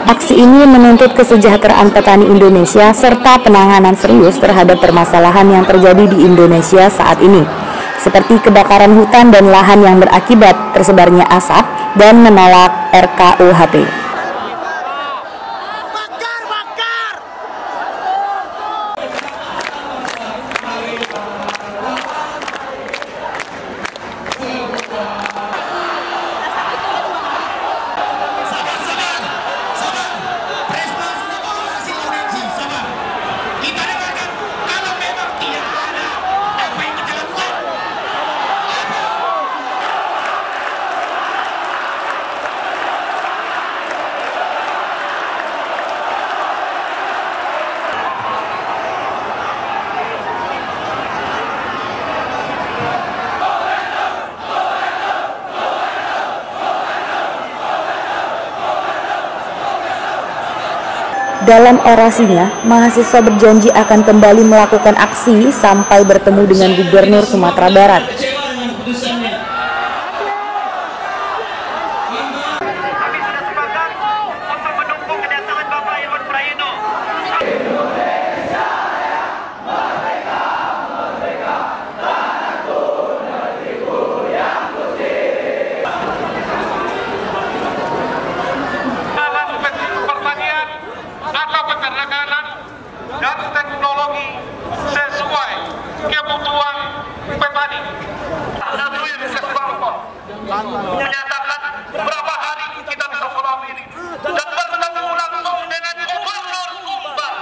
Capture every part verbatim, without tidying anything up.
Aksi ini menuntut kesejahteraan petani Indonesia serta penanganan serius terhadap permasalahan yang terjadi di Indonesia saat ini, seperti kebakaran hutan dan lahan yang berakibat tersebarnya asap, dan menolak R K U H P. Dalam orasinya, mahasiswa berjanji akan kembali melakukan aksi sampai bertemu dengan Gubernur Sumatera Barat. Kami sudah sepakat untuk mendukung kedatangan Bapak Irwan Prayitno. Dan teknologi sesuai kebutuhan petani. Menyatakan berapa hari kita bisa follow ini dan bertemu langsung dengan Gubernur Sumbar.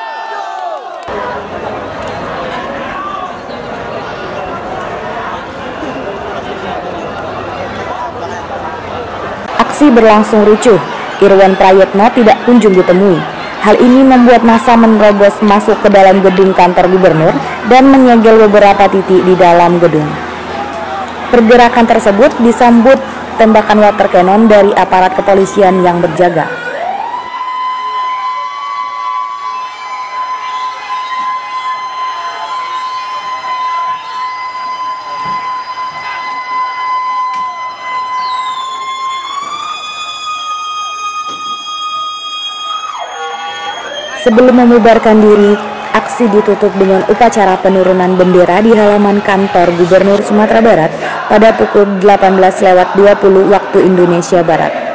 Aksi berlangsung ricuh. Irwan Prayitno tidak kunjung ditemui. Hal ini membuat massa menerobos masuk ke dalam gedung kantor gubernur dan menyegel beberapa titik di dalam gedung. Pergerakan tersebut disambut tembakan water cannon dari aparat kepolisian yang berjaga. Sebelum memubarkan diri, aksi ditutup dengan upacara penurunan bendera di halaman kantor Gubernur Sumatera Barat pada pukul delapan belas lewat dua puluh waktu Indonesia Barat.